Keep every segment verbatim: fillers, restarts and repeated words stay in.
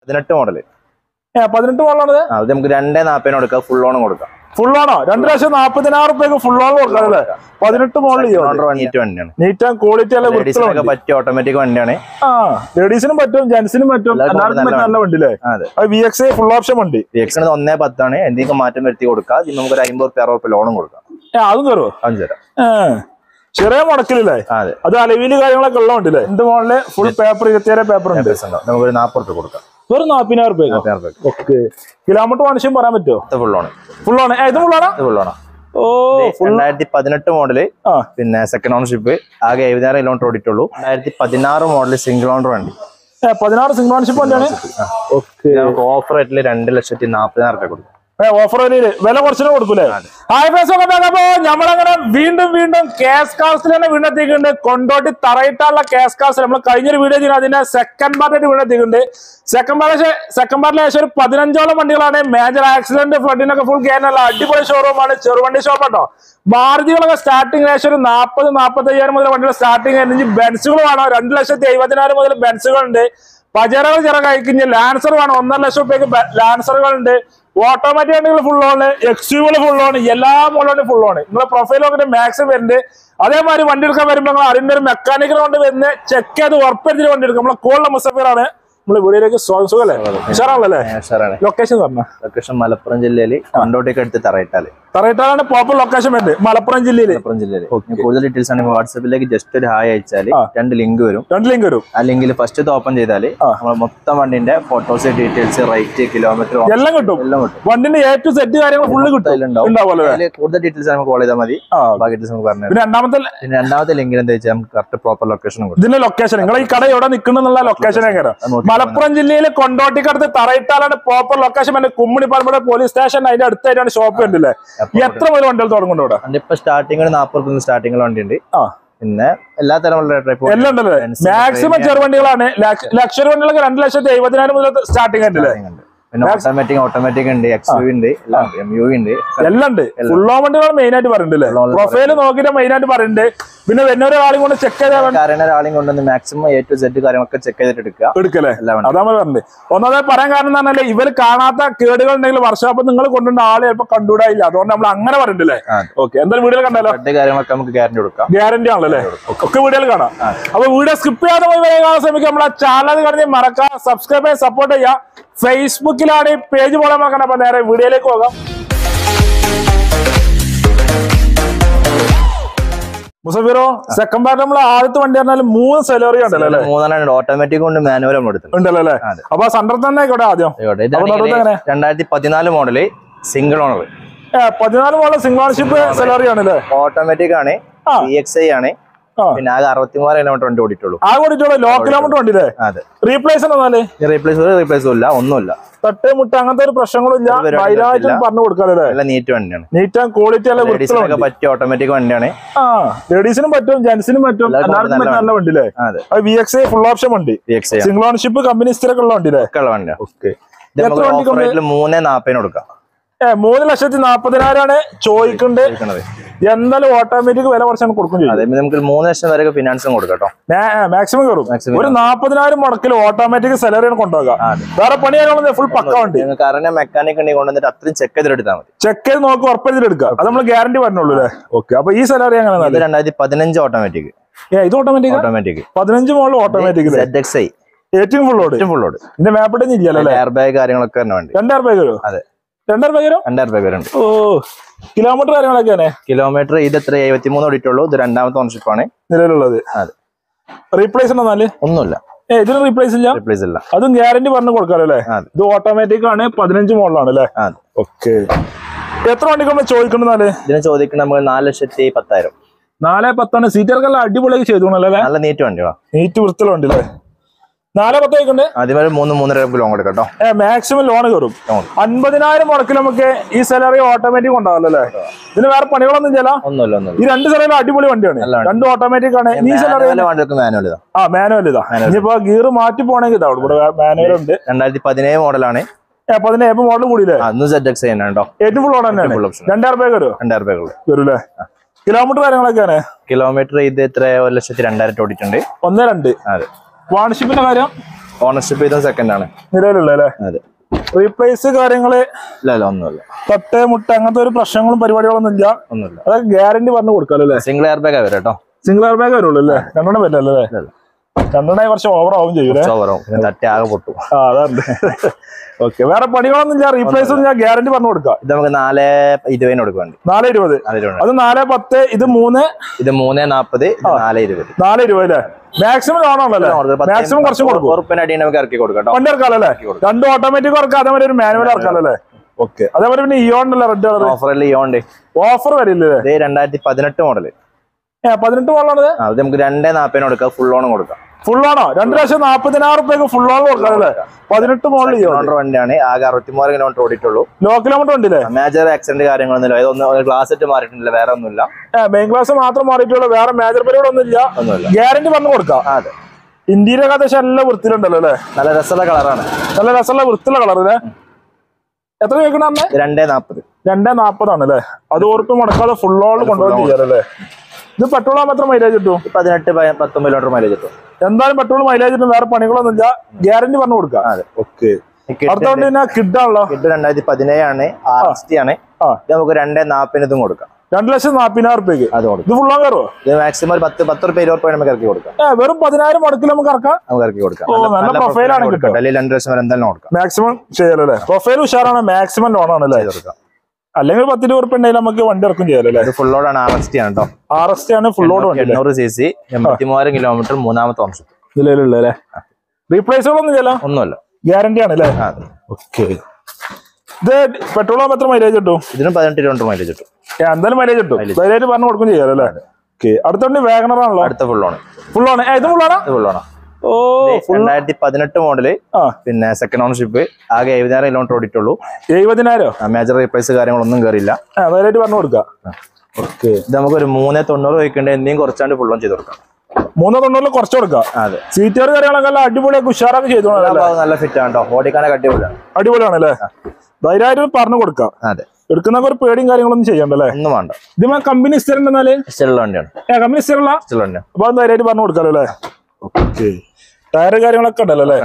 പതിനെട്ട് മോഡല്. ഏഹ് പതിനെട്ട് മോഡലാണ്. അത് നമുക്ക് രണ്ടേ നാപ്പതിന് കൊടുക്കാം, ഫുൾ ഓൺ കൊടുക്കാം. ഫുൾ ഓണോ? രണ്ട് ലക്ഷം നാപ്പതിനായിരം റുപ്യക്ക് ഫുൾ ഓൺ കൊടുക്കാം അല്ലേ? പതിനെട്ട് മോഡൽ വണ്ടിയാണ്. നീറ്റ് ആൻഡ് ക്വാളിറ്റി അല്ല, പറ്റിയ ഓട്ടോമാറ്റിക് വണ്ടിയാണ്. ആ ലേഡീസിനും പറ്റും ജെന്റ്സിനും പറ്റും, എല്ലാവർക്കും നല്ല വണ്ടി അല്ലേ? വി എക്സ് ഫുൾ ഓപ്ഷൻ വണ്ടി. വി എക്സ് ഒന്നേ പത്താണ്. എന്തെങ്കിലും മാറ്റം വരുത്തി കൊടുക്കാം. നമുക്ക് ഒരു അമ്പത് റുപ്യ അറുപത് റുപ്യ ലോണും കൊടുക്കാം. അതും കയറുമോ? അതും തരാം. ചെറിയ മുടക്കില്ലേ? അത് അലവില് കാര്യങ്ങളൊക്കെ ഉള്ള വണ്ടില്ലേ? രണ്ട് മോഡല് ഫുൾ പേപ്പർ ഇരുപത്തിയേഴ് പേപ്പർ ഉണ്ട്. നമുക്ക് ഒരു നാപ്പത് റുപ്യ കൊടുക്കാം. വെറും നാപ്പതിനായിരം റുപ്യ. ഓക്കെ. കിലോമീറ്റർ മനുഷ്യൻ പറയാൻ പറ്റുമോ? Full on. Full on. ഇത് ഫുൾ ഓണാ? ഫുൾ ഓണാ. ഓ, രണ്ടായിരത്തി പതിനെട്ട് മോഡല്. പിന്നെ സെക്കൻഡ് ഓണർഷിപ്പ്. ആകെ എഴുപതിനായിരം കിലോമീറ്റർ ഓടിയിട്ടുള്ളൂ. രണ്ടായിരത്തി പതിനാറ് മോഡല് സിംഗിൾ ഓണർ വണ്ടി. പതിനാറ് സിംഗിൾ ഓണർഷിപ്പ് വണ്ടിയാണ്. ഓഫർ റേറ്റില് രണ്ട് ലക്ഷത്തി നാപ്പതിനായിരം റുപ്യ കൊടുക്കും. ഓഫർ വില കുറച്ചിട്ട് കൊടുക്കൂലേ? ഹായ് ഫ്രണ്ട്സ്, അപ്പൊ നമ്മളങ്ങനെ വീണ്ടും വീണ്ടും കേസ് കാർസിൽ തന്നെ വീണ്ടെത്തിക്കുന്നുണ്ട്. കൊണ്ടോട്ടി തറയിട്ടാനുള്ള കേസ് കാർസ് നമ്മൾ കഴിഞ്ഞൊരു വീഡിയോ ചെയ്യുന്നത് അതിന്റെ സെക്കൻഡ് പാർട്ടായിട്ട് വീണ്ടെത്തിക്കുന്നുണ്ട്. സെക്കൻഡ് പാർട്ട് സെക്കൻഡ് പാർട്ടിൽ ഏകദേശം ഒരു പതിനഞ്ചോളം വണ്ടികളാണ്. മേജർ ആക്സിഡന്റ് ഫ്ലഡിനൊക്കെ ഫുൾ കേരള അടിപൊളി ഷോറൂമാണ്. ചെറുവണ്ടി ഷോപ്പ് കേട്ടോ. മാരുതികളൊക്കെ സ്റ്റാർട്ടിംഗ് ഏകദേശം ഒരു നാൽപ്പത് നാൽപ്പത്തി അയ്യായിരം മുതൽ വണ്ടികൾ സ്റ്റാർട്ടിംഗ് ആയിരുന്നു. ബെൻസുകൾ വേണം. രണ്ട് ലക്ഷത്തി എഴുപതിനായിരം മുതൽ ബെൻസുകളുണ്ട്. പജറകൾ ചെറു കഴിക്കുന്ന ലാൻസർ വേണം. ഒന്നര ലക്ഷം റുപ്യക്ക് ലാൻസറുകളുണ്ട്. ഓട്ടോമാറ്റിക് വണ്ടികൾ ഫുൾ ഓണ്, എക്സ്യൂകൾ ഫുൾ ഓണ്, എല്ലാ മോഡലും ഫുൾ ഓണ്. നിങ്ങളെ പ്രൊഫൈൽ നോക്കിയിട്ട് മാക്സിമം വരുന്നുണ്ട്. അതേമാതിരി വണ്ടി എടുക്കാൻ വരുമ്പോൾ നിങ്ങൾ അതിന്റെ ഒരു മെക്കാനിക്കൽ കൊണ്ട് വരുന്നത് ചെക്ക് ചെയ്ത് ഉറപ്പെടുത്തിട്ട് വണ്ടി എടുക്കും. നമ്മളെ കോളിലെ മുസഫിറാണ്. നമ്മള് വീടിലേക്ക് സുഖല്ലേ? ഉഷാറാണല്ലേ? ലൊക്കേഷൻ പറഞ്ഞ ലൊക്കേഷൻ മലപ്പുറം ജില്ലയില് കൊണ്ടോട്ടിക്ക് അടുത്ത് തറയിട്ടാല്. തറയിട്ടാലാണ് പ്രോപ്പർ ലൊക്കേഷൻ വരുന്നത് മലപ്പുറം ജില്ലയിൽ. മലപ്പുറം ജില്ലയിൽ കൂടുതൽ ഡീറ്റെയിൽസ് ആണ് വാട്സാപ്പിലേക്ക് ജസ്റ്റ് ഒരു ഹായ് അയച്ചാല് രണ്ട് ലിങ്ക് വരും. രണ്ട് ലിങ്ക് വരും. ആ ലിങ്കിൽ ഫസ്റ്റ് ഓപ്പൺ ചെയ്താല് നമ്മൾ മൊത്തം വണ്ടിന്റെ ഫോട്ടോസ്, ഡീറ്റെയിൽസ്, റേറ്റ്, കിലോമീറ്റർ എല്ലാം കിട്ടും. എല്ലാം കിട്ടും. വണ്ടിന്റെ എ ടു സെറ്റ് കാര്യങ്ങൾ ഫുള്ള് കിട്ടും. കൂടുതൽ ഡീറ്റെയിൽസ് നമുക്ക് കോൾ ചെയ്താൽ മതി. ബാക്കി ഡീറ്റെയിൽസ് നമുക്ക് പറഞ്ഞു. രണ്ടാമത്തെ രണ്ടാമത്തെ ലിങ്കിൽ എന്താ വെച്ചാൽ നമുക്ക് കറക്റ്റ് പ്രോപ്പർ ലൊക്കേഷൻ കൊടുക്കും. ഇതിന്റെ ലൊക്കേഷൻ നിങ്ങൾ ഈ കട എവിടെ നിൽക്കുന്നുള്ള ലൊക്കേഷൻ മലപ്പുറം ജില്ലയിൽ കൊണ്ടോട്ടിക്കടുത്ത് തറയിട്ടാലാണ് പ്രോപ്പർ ലൊക്കേഷൻ. കുമ്മിണി പറമ്പ് പോലീസ് സ്റ്റേഷൻ അതിന്റെ അടുത്തായിട്ടാണ് ഷോപ്പ് ഉണ്ടല്ലേ? എത്ര മുതൽ വണ്ടികൾ തുടങ്ങുന്നുണ്ട് ഇവിടെ? ഇപ്പൊ സ്റ്റാർട്ടിംഗ് നാപ്പത് രൂപ സ്റ്റാർട്ടിംഗ് വണ്ടി ഉണ്ട്. പിന്നെ എല്ലാ തരം എല്ലാം ഉണ്ടല്ലേ? മാക്സിമം ചെറുവണ്ടികളാണ്. ലക്ഷറി വണ്ടികളൊക്കെ രണ്ട് ലക്ഷത്തി എഴുപതിനായിരം മുതൽ സ്റ്റാർട്ടിംഗ് ഉണ്ടല്ലേ? പിന്നെ ഓട്ടോമാറ്റിക് ഓട്ടോമാറ്റിക് ഉണ്ട്, എക്സ്യു ഉണ്ട്, എം യു ഉണ്ട്, എല്ലാം ഉണ്ട്. ഫുൾ ഓൺ വണ്ടികൾ മെയിൻ ആയിട്ട് പറയുന്നുണ്ട്. പ്രൊഫൈൽ നോക്കിയിട്ട് മെയിൻ ആയിട്ട് പറയുന്നുണ്ട്. പിന്നെ വരുന്ന ഒരാളും കൊണ്ട് ചെക്ക് ചെയ്താൽ ഒരാളും കൊണ്ടുവന്ന് മാക്സിമം എ ടു സെഡ് കാര്യങ്ങളൊക്കെ ചെക്ക് ചെയ്തിട്ട് എടുക്കുക എടുക്കല്ലേ? അതാണ് പറഞ്ഞത്. ഒന്നാമത് പറയാൻ കാരണം എന്ന് പറഞ്ഞാൽ ഇവർ കാണാത്ത കേടുകൾ ഉണ്ടെങ്കിൽ വർഷോപ്പ് നിങ്ങൾ കൊണ്ടുവന്ന ആള് ചിലപ്പോൾ കണ്ടുകൂടായില്ല. അതുകൊണ്ട് നമ്മൾ അങ്ങനെ പറഞ്ഞിട്ടില്ലേ? ഓക്കെ, എന്തായാലും വീഡിയോ കണ്ടാലോ? കാര്യങ്ങളൊക്കെ നമുക്ക് ഗ്യാരണ്ടി കൊടുക്കാം. ഗ്യാരണ്ടി ആണല്ലേ? ഒക്കെ വീഡിയോ കാണാം. അപ്പൊ വീഡിയോ സ്കിപ്പ് ചെയ്യാതെ പോയി കാണാൻ ശ്രമിക്കുക. നമ്മളെ ചാനൽ കടന്ന് മറക്കാം, സബ്സ്ക്രൈബ് ചെയ്യാൻ, സപ്പോർട്ട് ചെയ്യാം. ഫേസ്ബുക്കിലാണ് ഈ പേജ് പോലെ നോക്കണം. അപ്പൊ നേരെ വീഡിയോയിലേക്ക് പോകാം. മുസഫിറോ, സെക്കൻഡ് പാർട്ട് നമ്മൾ ആദ്യത്തെ വണ്ടി പറഞ്ഞാൽ മൂന്ന് സെലറി ഉണ്ടല്ലോ? മൂന്നെണ്ണം ഓട്ടോമാറ്റിക് കൊണ്ട് മാനുവലും ഉണ്ടല്ലോ അല്ലേ? അപ്പൊ സെന്റർ തന്നെ ആയിക്കോട്ടെ. ആദ്യം രണ്ടായിരത്തി പതിനാല് മോഡല് സിംഗിൾ ഓണർ. പതിനാല് മോഡൽ സിംഗിൾ ഓണർഷിപ്പ് സെലറി ആണല്ലേ? ഓട്ടോമാറ്റിക് ആണ്, ഇ എക്സ് ഐ ആണ്. പിന്നെ ആകെ അറുപത്തിമൂവായിരം കിലോമീറ്റർ വണ്ടി ഓടിയിട്ടുള്ളൂ. ആ ഓടിയിട്ടുള്ളൂ. ലോ കിലോമീറ്റർ വണ്ടി അല്ലേ? അതെ. റീപ്ലേസ് റീപ്ലേസ് റീപ്ലേസും ഇല്ല, ഒന്നുമില്ല. തട്ട് മുട്ട അങ്ങനത്തെ ഒരു പ്രശ്നങ്ങളും ഇല്ല. പറഞ്ഞു കൊടുക്കാല്ലേ? നീറ്റ് വണ്ടിയാണ്. നീറ്റ് ആൻഡ് ക്വാളിറ്റി അല്ല, പറ്റിയ ഓട്ടോമാറ്റിക് വണ്ടിയാണ്. ആ ലേഡീസിനും പറ്റും ജെന്റ്സിനും പറ്റും, എല്ലാവർക്കും നല്ല വണ്ടി അല്ലേ? V X I full option വണ്ടി, സിംഗിൾ ഓണർഷിപ്പ്, കമ്പനി സ്ഥിരൊക്കെ ഉള്ള വണ്ടി അല്ലേ? വണ്ടിയാണ്. മൂന്ന് നാപ്പതിന് കൊടുക്കാം. ഏ മൂന്ന് ലക്ഷത്തി നാപ്പതിനായിരമാണ് ചോദിക്കുന്നത്. എന്തായാലും ഓട്ടോമാറ്റിക് വില കുറച്ച് കൊടുക്കും ചെയ്യും. നമുക്ക് മൂന്ന് ലക്ഷം വരെ ഫിനാൻസും കൊടുക്കാം. മാക്സിമം കയറും. ഒരു നാപ്പതിനായിരം മുടക്കിൽ ഓട്ടോമാറ്റിക് സാലറിയാണ് കൊണ്ടുപോകാം. വേറെ പണിയാണോ? ഫുൾ പക്ക വണ്ടി. കാരണം മെക്കാനിക് ഉണ്ടെങ്കിൽ കൊണ്ടുവന്നിട്ട് അത്രയും ചെക്ക് ചെയ്തെടുത്താൽ മതി. ചെക്ക് ചെയ്ത് നോക്കി ഉറപ്പിച്ചിട്ട് എടുക്കാം. അത് നമ്മൾ ഗ്യാരണ്ടി പറഞ്ഞുള്ളൂ അല്ലേ? ഓക്കെ. അപ്പൊ ഈ സാലറി അങ്ങനെ രണ്ടായിരത്തി പതിനഞ്ച് ഓട്ടോമാറ്റിക്. ഇത് ഓട്ടോമാറ്റിക് ഓട്ടോമാറ്റിക് പതിനഞ്ച് മോഡൽ ഓട്ടോമാറ്റിക് ഏറ്റവും ഫുൾ ലോഡ് ഫുൾ ലോഡ്. ഇതിന്റെ മാപ്പിട്ടൊന്നും ഇല്ലല്ലോ? എയർ ബാഗ് കാര്യങ്ങളൊക്കെ രണ്ട് എയർ ബാഗ് വരും. അതെ, രണ്ട് എയർ ബാഗ് വരും. രണ്ട് എയർ ബാഗ് വരും. ഓ, കിലോമീറ്റർ കാര്യങ്ങളൊക്കെയാണ്. കിലോമീറ്റർ ഇത് എത്ര എഴുപത്തിമൂന്ന് ഓടിയിട്ടുള്ളൂ. ഇത് രണ്ടാമത്തെ ഓണർഷിപ്പ് ആണ് നിലവിലുള്ളത്. അതെ. റീപ്ലേസ് ഉണ്ടെന്നാല് ഒന്നുമില്ല. ഏ ഇതിന് റീപ്ലേസ് ഇല്ല. റീപ്ലേസ് ഇല്ല. അതും ഗ്യാരണ്ടി പറഞ്ഞു കൊടുക്കാറോ അല്ലേ? ഇത് ഓട്ടോമാറ്റിക് ആണ്, പതിനഞ്ച് മോഡലാണ് അല്ലേ? ഓക്കെ. എത്ര വണ്ടിക്ക് നമ്മൾ ചോദിക്കണ്ടെന്നാല്? ഇതിന് ചോദിക്കുന്നത് നമ്മൾ നാല് ലക്ഷത്തി പത്തായിരം. നാല് പത്താണ്. സീറ്റർക്കെല്ലാം അടിപൊളിയായി ചെയ്തോളല്ലേ? നല്ല നീറ്റ് വണ്ടിയോ? നീറ്റ് വൃത്തിലുണ്ട് അല്ലേ? നാല് പത്ത് വയ്ക്കണ്ടേ? ആദ്യം മൂന്ന് മൂന്നര ലോൺ കൊടുക്കട്ടോ. ഏ മാക്സിമം ലോൺ കയറും. അൻപതിനായിരം മുടക്കിൽ നമുക്ക് ഈ സാലറി ഓട്ടോമാറ്റിക് ഉണ്ടാവല്ലോ അല്ലേ? ഇതിന് വേറെ പണികളൊന്നും ചെയ്യല. ഒന്നുമില്ല. ഈ രണ്ട് സാലറി അടിപൊളി വണ്ടിയാണ്. രണ്ട് ഓട്ടോമാറ്റിക് ആണ്. ഈ സാലറി ആ മാനുവൽ ഇതാ. ഇനിയിപ്പോ ഗിയർ മാറ്റി പോണെങ്കിൽ ഇതാ ഇവിടെ മാനുവൽ ഉണ്ട്. രണ്ടായിരത്തി പതിനേഴ് മോഡലാണ്. പതിനേഴ് മോഡൽ കൂടിയില്ലേ? ഏറ്റവും ഫുൾ ഓൺ തന്നെയാണ്. രണ്ടായിരം രൂപ വരും. രണ്ടായിരം രൂപ വരൂല്ലേ? കിലോമീറ്റർ കാര്യങ്ങളൊക്കെയാണ്. കിലോമീറ്റർ ഇത് എത്ര? ഒരു ലക്ഷത്തി രണ്ടായിരം ഓടിയിട്ടുണ്ട്. ഒന്ന് രണ്ട്. അതെ. വാൺഷിപ്പിന്റെ കാര്യം ഓണർഷിപ്പ് ചെയ്ത സെക്കൻഡ് ആണ് നിലവിലുള്ള അല്ലേ? അതെ. റീപ്ലേസ് കാര്യങ്ങള് ഇല്ല ഇല്ല ഒന്നുമില്ല. തട്ട് മുട്ട അങ്ങനത്തെ ഒരു പ്രശ്നങ്ങളും പരിപാടികളൊന്നും ഇല്ല. ഒന്നുമില്ല. അതൊക്കെ ഗ്യാരണ്ടി പറഞ്ഞു കൊടുക്കാല്ലോ അല്ലേ? സിംഗിൾ എയർ ബാഗ് വരും കേട്ടോ. സിംഗിൾ എയർ ബാഗ് വരുള്ളൂ അല്ലേ? രണ്ടെണ്ണം പറ്റില്ലല്ലേ? രണ്ടെണ്ണ കുറച്ച് ഓവർ ആവും ചെയ്യൂലേ? തട്ടി ആകെ പൊട്ടും. ആ അതാണ്. ഓക്കെ, വേറെ പണികളൊന്നും ഞാൻ റീപ്ലേസ് ഒന്നും ഞാൻ ഗ്യാരണ്ടി പറഞ്ഞു കൊടുക്കാം. ഇത് നമുക്ക് നാല് ഇരുപതിന് കൊടുക്കുന്നുണ്ട്. നാല് ഇരുപത് അത് നാല് പത്ത് ഇത് മൂന്ന് ഇത് മൂന്ന് നാപ്പത് നാല് ഇരുപത് നാല് ഇരുപത് അല്ലേ? മാക്സിമം ലോണാണല്ലോ? മാക്സിമം കുറച്ച് കൊടുക്കും. നമുക്ക് ഇറക്കി കൊടുക്കാം. വണ്ടി ഇറക്കാലല്ലേ? രണ്ട് ഓട്ടോമാറ്റിക് ഇറക്കാം, അതേപോലെ ഒരു മാനുവൽ ഇറക്കാലല്ലേ? ഓക്കെ, അതേപോലെ പിന്നെ ഇയോൺ ഉണ്ടല്ലോ റെഡ് കളർ ഓഫറിൽ ഇയോണ്ട് ഓഫർ വരില്ലേ? രണ്ടായിരത്തി പതിനെട്ട് മോഡല്. ഏഹ് പതിനെട്ട് മോഡലാണ്. അത് നമുക്ക് രണ്ടേ നാപ്പതിന് കൊടുക്കാം. ഫുൾ ഓൺ കൊടുക്കാം. ഫുൾ ഓണോ? രണ്ട് ലക്ഷം നാപ്പതിനായിരം റുപ്യക്ക് ഫുൾ ഓൺ കൊടുക്കാം അല്ലേ? പതിനെട്ട് മോഡൽ വണ്ടിയാണ്. ആകെ അറുപത്തിമൂന്ന് കിലോമീറ്റർ ഓടിയിട്ടുള്ളൂ. ലോ കിലോമീറ്റർ ഉണ്ടല്ലേ? മേജർ ആക്സിഡന്റ് കാര്യങ്ങളൊന്നുമില്ല. ഇതൊന്നും ഗ്ലാസ് ഇട്ട് മാറിയിട്ടില്ല, വേറെ ഒന്നുമില്ല. മെയിൻ ഗ്ലാസ് മാത്രം മാറിയിട്ടുള്ളൂ, വേറെ മേജർ പരിപാടി ഒന്നുമില്ല. ഒന്നുമില്ല. ഗ്യാരണ്ടി പറഞ്ഞു കൊടുക്കാം. അതെ. ഇന്റീരിയർ അത്യാവശ്യം നല്ല വൃത്തിയിലുണ്ടല്ലോ അല്ലേ? നല്ല രസമുള്ള കളറാണ്. നല്ല രസമുള്ള വൃത്തിയുള്ള കളർ അല്ലേ? എത്ര ചോദിക്കണ? രണ്ടേ നാപ്പത് രണ്ടേ നാപ്പതാണ് അല്ലേ? അത് ഓർപ്പ് മുടക്കാതെ ഫുൾ ഓൺ കൊണ്ടുപോയി ചെയ്യാറല്ലേ? ഇത് പെട്രോൾ ആകുമ്പോൾ എത്ര മൈലേജ് കിട്ടും? പതിനെട്ട് പത്തൊമ്പത് കിലോമീറ്റർ മൈലേജ് കിട്ടും. എന്തായാലും പെട്രോൾ മൈലേജ് കിട്ടും, വേറെ പണികളൊന്നും ഇല്ല. ഗ്യാരണ്ടി പറഞ്ഞു കൊടുക്കാം. അതെ. ഓക്കെ. അടുത്തോണ്ട് പിന്നെ കിഡാണല്ലോ. കിഡ് രണ്ടായിരത്തി പതിനേഴാണ്. ആർ എസ് ടി ആണ്. ഇത് നമുക്ക് രണ്ടേ നാപ്പതിന് ഇതും കൊടുക്കാം. രണ്ട് ലക്ഷം നാപ്പതിനായിരം റുപ്യക്ക് അത് കൊടുക്കും. ഇത് ഫുൾ ഓൺ കയറുമോ? ഇത് മാക്സിമം ഒരു പത്ത് പത്ത് റുപ്യ ഇരുപത് റുപ്യ നമുക്ക് ഇറക്കി കൊടുക്കാം. വെറും പതിനായിരം മുടക്കിൽ നമുക്ക് ഇറക്കാം. നമുക്ക് ഇറക്കി കൊടുക്കാം. നല്ല പ്രൊഫൈലാണ് കിട്ടും. അല്ലെങ്കിൽ രണ്ട് ലക്ഷം വരെ എന്തായാലും കൊടുക്കാം. മാക്സിമം ചെയ്യാലല്ലേ? പ്രൊഫൈൽ ഉഷാറാണ്. മാക്സിമം ലോൺ ആണല്ലേ? അല്ലെങ്കിൽ പത്ത് രൂപ ഉറുപ്പ് ഉണ്ടെങ്കിൽ നമുക്ക് വണ്ടി ഇറക്കും ചെയ്യാലല്ലേ? ഫുൾ ലോഡ് ആണ്. ആർ എസ് ടി ആണ് കേട്ടോ. ആർ എസ് ടി ആണ് ഫുൾ ലോഡ് വണ്ടി. എണ്ണൂറ് സി സി എൺപത്തി മൂവായിരം കിലോമീറ്റർ മൂന്നാമത്തെ ഓപ്ഷൻ നിലവിലുള്ള റീപ്ലേസുകളൊന്നും ചെയ്യലോ? ഒന്നുമല്ല. ഗ്യാരണ്ടി ആണല്ലേ? ഓക്കെ. ഇത് പെട്രോൾ ആകുമ്പോൾ എത്ര മൈലേജ് കിട്ടും? ഇതിനും പതിനെട്ട് കിലോമീറ്റർ മൈലേജ് കിട്ടും. എന്തായാലും മൈലേജ് കിട്ടും. ധൈര്യമായിട്ട് പറഞ്ഞു കൊടുക്കും ചെയ്യാലല്ലേ? ഓക്കെ. അടുത്തോണ്ട് വാഗണർ ആണല്ലോ? അടുത്ത ഫുൾ ഓൺ. Full on. ഇത് ഫുൾ ഓണാ? ഫുൾ ഓണാ. ഓ, രണ്ടായിരത്തി പതിനെട്ട് മോഡല്. പിന്നെ സെക്കൻഡ് ഓണർഷിപ്പ്. ആകെ എഴുപതിനായിരം കിലോമീറ്റർ ഓടിയിട്ടുള്ളൂ. എഴുപതിനായിരം മേജർ റീപ്ലേസ് കാര്യങ്ങളൊന്നും കയറിയില്ല. ധൈര്യമായിട്ട് പറഞ്ഞു കൊടുക്കാം. ഓക്കെ. ഇത് നമുക്ക് ഒരു മൂന്നേ തൊണ്ണൂറ് വയ്ക്കേണ്ട എന്തെങ്കിലും കുറച്ചാണ്ട് ഫുൾ ഓൺ ചെയ്ത് കൊടുക്കാം. മൂന്നോ തൊണ്ണൂറിൽ കുറച്ച് കൊടുക്കാം. അതെ. സീറ്റുകൾ കാര്യങ്ങളൊക്കെ അടിപൊളിയൊക്കെ ഉഷാറൊക്കെ ചെയ്തു. നല്ല ഫിറ്റ് ആണ് കേട്ടോ. ഓടിക്കാനൊക്കെ അടിപൊളിയാണ്. അടിപൊളിയാണല്ലേ? ധൈര്യമായിട്ട് പറഞ്ഞു കൊടുക്കാം. അതെ. എടുക്കുന്ന ഒരു പേടിയും കാര്യങ്ങളൊന്നും ചെയ്യണ്ടല്ലേ? ഒന്നും വേണ്ട. ഇത് കമ്പനി സ്ഥിരം ഉണ്ടെന്നാല് വണ്ടിയാണ്. കമ്പനി സ്ഥിരമുള്ള അപ്പൊ അത് ധൈര്യമായിട്ട് പറഞ്ഞു കൊടുക്കാലോ അല്ലേ? ഓക്കെ. ടയർ കാര്യങ്ങളൊക്കെ ഉണ്ടല്ലോ അല്ലേ?